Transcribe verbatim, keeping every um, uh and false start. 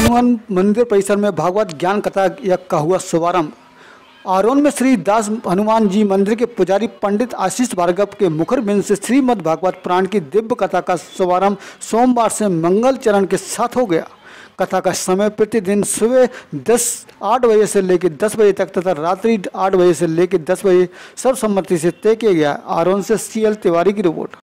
हनुमान मंदिर परिसर में भागवत ज्ञान कथा यज्ञ का हुआ शुभारंभ। आरोन में श्री दास हनुमान जी मंदिर के पुजारी पंडित आशीष भार्गव के मुखर बिंद से श्रीमद् भागवत पुराण की दिव्य कथा का शुभारंभ सोमवार से मंगल चरण के साथ हो गया। कथा का समय प्रतिदिन सुबह दस आठ बजे से लेकर दस बजे तक तथा रात्रि आठ बजे से लेकर दस बजे सर्वसम्मति से तय किया गया। आरोन से सी एल तिवारी की रिपोर्ट।